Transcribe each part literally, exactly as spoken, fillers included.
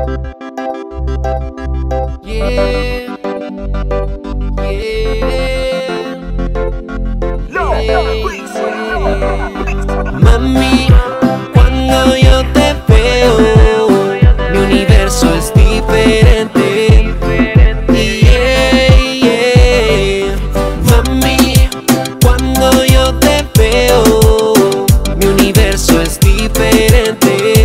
Yeah, yeah. Mami, cuando yo te veo, mi universo es diferente. Yeah, yeah. Mami, cuando yo te veo, mi universo es diferente.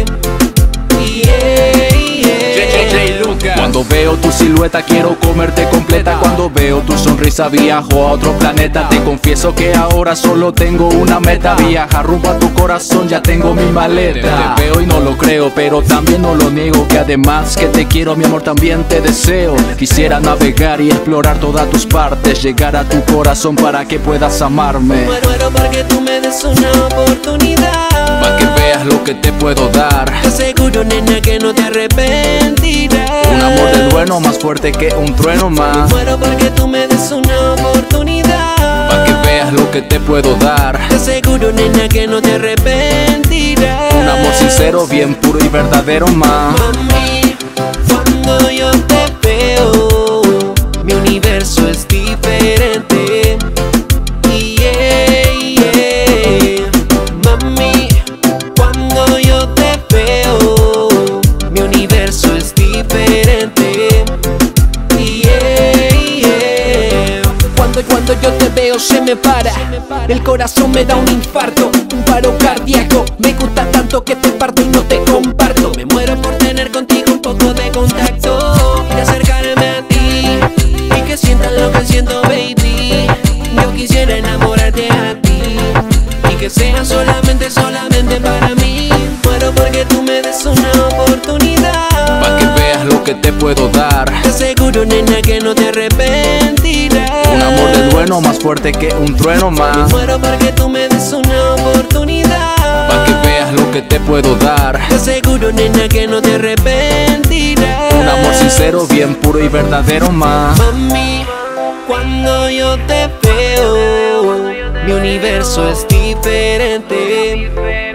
Cuando veo tu silueta quiero comerte completa. Cuando veo tu sonrisa viajo a otro planeta. Te confieso que ahora solo tengo una meta: viajar rumbo a tu corazón, ya tengo mi maleta. Te veo y no lo creo, pero también no lo niego, que además que te quiero, mi amor, también te deseo. Quisiera navegar y explorar todas tus partes, llegar a tu corazón para que puedas amarme. Muero, muero porque tú me des una oportunidad, para que veas lo que te puedo dar. Te aseguro, nena, que no te arrepentirás. Un amor del bueno más fuerte que un trueno más. Muero porque tú me des una oportunidad, para que veas lo que te puedo dar. Te aseguro, nena, que no te arrepentirás. Un amor sincero, bien puro y verdadero más. Mami, cuando yo te veo, mi universo es diferente. Yeah, yeah. Mami, cuando yo te veo, mi universo es diferente. Yeah, yeah. Cuando, cuando yo te veo se me para el corazón, me da un infarto, un paro cardíaco. Me gusta tanto que te parto y no te comparto. Me muero por tener contigo un poco de contacto y acercarme a ti y que sientas lo que siento, baby. Yo quisiera enamorarte a ti y que sea solamente, solamente para mí. Muero porque tú me des una oportunidad, para que veas lo que te puedo dar. Te aseguro, nena, que no te arrepentirás. Un amor del bueno más fuerte que un trueno más. Muero porque tú me des una oportunidad, para que veas lo que te puedo dar. Te aseguro, nena, que no te arrepentirás. Un amor sincero, bien puro y verdadero más. Mami, cuando yo te veo, mi universo es diferente.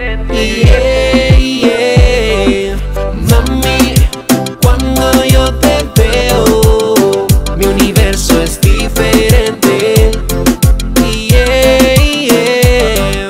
Yeah, yeah. Mami, cuando yo te veo, mi universo es diferente. Yeah, yeah.